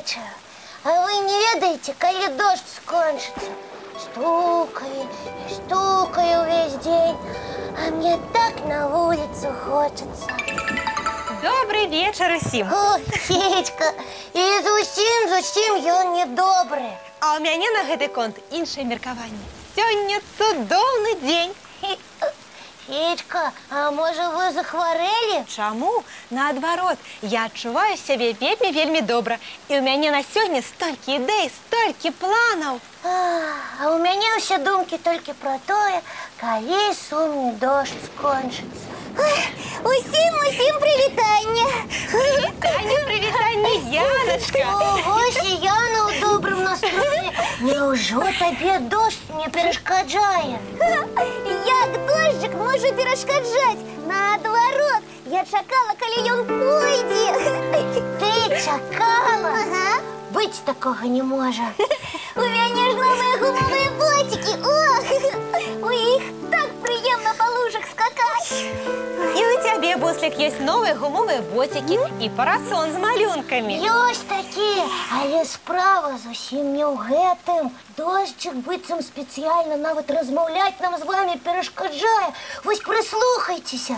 бачу. А вы не ведаете, коли дождь скончится? Стукаю и стукаю весь день, а мне так на улицу хочется. Добрый вечер усім. О, Федька, і зусім ён недобры. А у мяне на гэты конт іншае меркаванне. Сёння цудоўны дзень. Федька, а може вы захварэлі? Чаму? Наадварот, я адчуваю сябе вельмі добра. І ў мяне на сёння столькі ідэй, столькі планаў. А у мяне ўсе думкі толькі пра тое, калі сумны дождь скончыцца. Усім прывітанне! Прывітанне, Яночка! Ось і Яна ў добрым настроі. Няўжо табе дождь не перашкаджае? Як дождик можа перашкаджаць? Наадварот, я чакала, калі ён пойдзе. Ты чакала? Ага. Быць такога не можа. У мяне ж новыя гумовыя ботики. Ох, у іх так прыемна па лужах скакаць. І у цябе, Буслік, ёсць новыя гумовыя боцікі і парасон з малюнкамі. Ёсць такія, але справа зусім не ў гэтым. Дождчик быццам спецыяльна нават размаўляць нам з вами перашкаджае. Вось прыслухайцеся.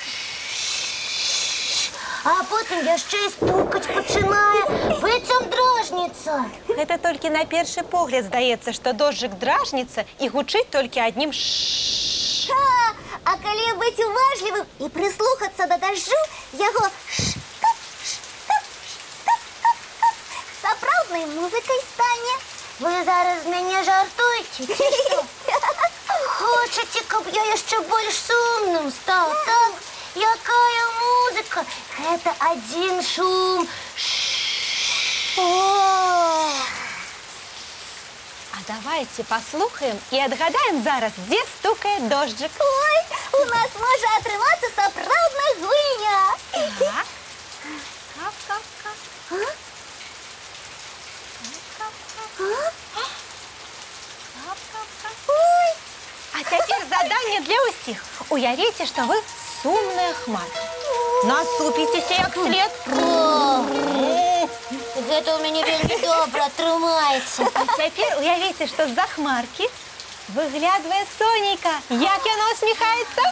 А потым яшчэ і стукаць пачынае, быццам дражніцца. Гэта толькі на першы погляд здаецца, што дожджик дражніцца і гучыць толькі аднім ш. А калі быць уважлівым і прыслухацца да дажджу, яго сапраўднай музыкай стане. Вы зараз з мяне жартуеце, ці што? Хочаце, каб я яшчэ больш сумным стаў, так? Якая музыка? Гэта адзін шум. А давайте паслухаем і адгадаем зараз, дзе стукае дожджик. Ой, у нас можа атрымацца сапраўдная гульня. Так. Кап-кап-кап. Ой, А цяпер заданне для ўсіх. Уявіце, што вы сумная хмара. Насупіцеся як след. Гэта ў мяне вельмі добра атрымаецца. А цяпер уявіце, што з-за хмаркі выглядвае сонейка. Як яно усміхаецца?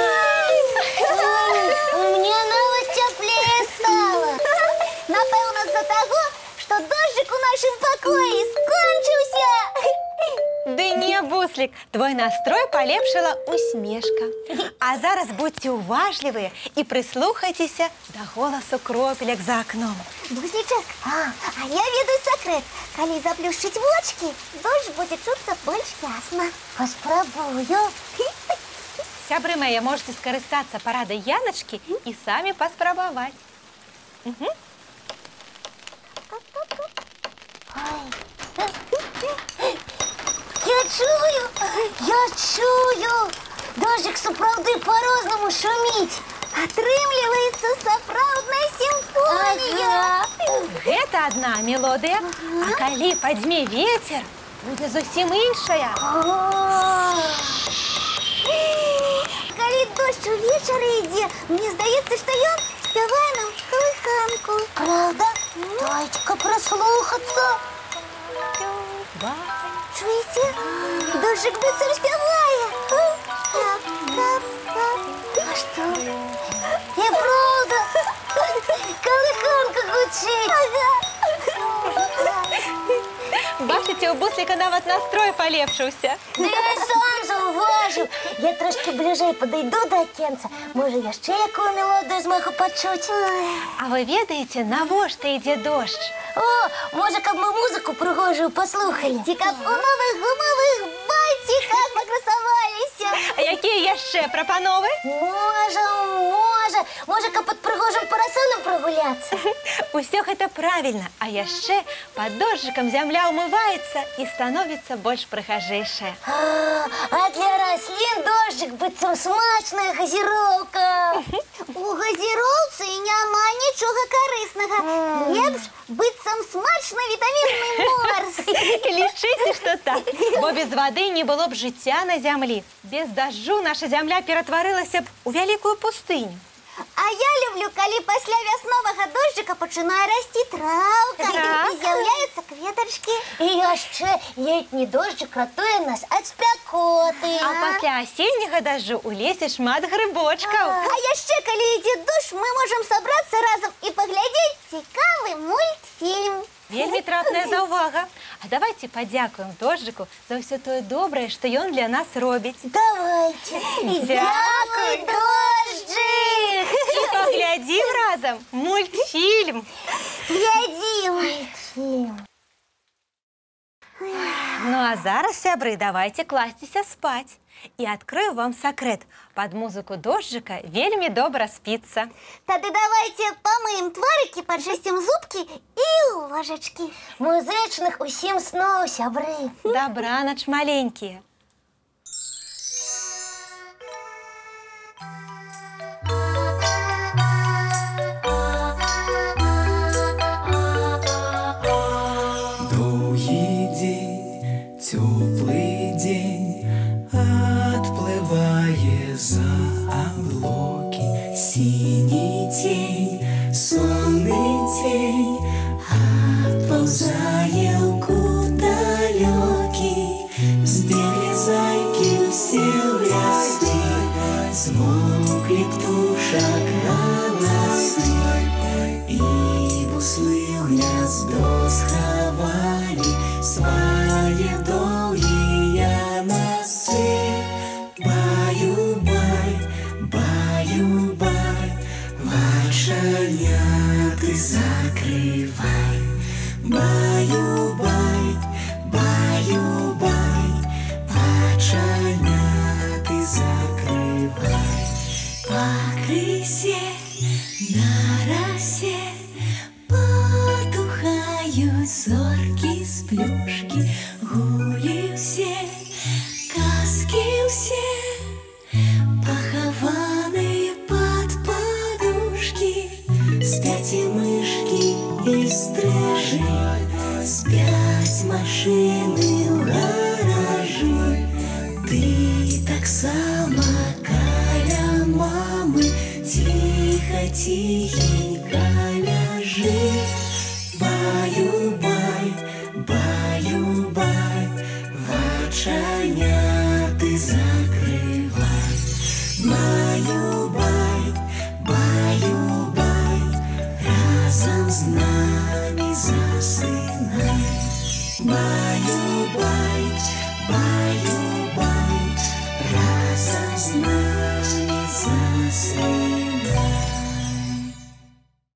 Мне нават цяплее стала. напэўна, з-за таго, што дожджик у нашым пакоі скончыўся. Ды не, Буслік, твой настрой палепшыла усмешка. А зараз будьце уважлівыя і прыслухайцеся да голасу кропелек за акном. Буслічак, а я ведаю сакрэт. Калі заплюшчыць вочкі, дождж будзе чуцца больш ясна. Паспрабую. Сябры мае, можете скарыстацца парадай Яночкі і самі паспрабаваць. Я чую. Дождик сапраўды па-рознаму шуміць. Атрымліваецца сапраўдная сімфонія. Гэта адна мелодыя, а калі падзьме вецер, будзе зусім іншая. Калі дождж увечары ідзе, мне здаецца, што ён спявае нам калыханку. Правда? Дайце-ка прыслухацца. Чуеце? Дождик быццам спявае. А што? І правда? Калыханка гучыць. Бачыце, у Бусліка нават настрой палепшыўся. Да я сам заўважыў. Я трошки бліжэй падыйду да акенца. Можа, яшчэ якую мелодыю змагу пачуць. А вы ведаеце, навошта ідзе дождж? О, можа, каб мы музыку прыгожую паслухалі. Ці каб у новых гумовых ботиках пакрасаваліся. А якія яшчэ прапановы? Можа, каб пад прыгожым парасонам прагуляцца. Усё гэта правільна, а яшчэ пад дожджыкам зямля ўмываецца і становіцца больш прыгажэйшая. А для раслін дожджик быццам смачная газіроўка. У газіроўцы няма нічога карыснага. Лепш быццам смачны вітамінны морс. Лічыце, што так, бо без вады не было б жыцця на зямлі. Без дажджу наша зямля ператварылася б у вялікую пустыню. А я люблю, калі пасля вясновага дожджыка пачынае расці траўка Так. і з'яўляюцца кветачкі. І яшчэ летні дожджик ратуе нас ад спякоты. А пасля асенняга дажджу у лесе шмат грыбочкаў. А яшчэ, калі ідзе дождж, мы можам сабрацца разам і паглядзець цікавы мультфільм. Вельмі трапная заўвага. А давайте падзякуем дожджыку за ўсё тое добрае, што ён для нас робіць. Давайте. Дзякуй, дожджик! І паглядзім разам мультфільм. Глядзім. Мультфильм. Ну а зараз, сябры, давайте класціся спаць. І адкрыю вам сакрэт. Пад музыку дожджыка вельмі добра спіцца. Тады давайте памыем тварыкі, пачысцім зубкі і ложачкі. Музычных усім сноў, сябры. Дабранач, маленькія. Доўгі дзень, цёплы дзень, адплывае за аблокі. Сіні цень, сонны цень, адпаўзае ў кут далёкі. Збеглі зайкі ўсе ў лясы, змоўклі птушак галасы, і буслы ў гняздо схавалі свае доўгія носы. Баю-бай, баю-бай, вачаняты закрывай. Баю-бай, баю-бай, вачаняты закрывай. Пакрысе на расе потухаюць зоркі з плюшкі. Гулі ўсе, казкі ўсе, пахаваныя пад падушкі. Спяць і мышкі і стрыжы, спяць машыны ў гаражы. Ты таксама каля мамы ціха-ціхенька ляжы. Баю-бай, баю-бай, вачаняты закрывай. Баю-бай, баю-бай, разам з намі засынай. Баю-бай, баю-бай, разам з намі засынай.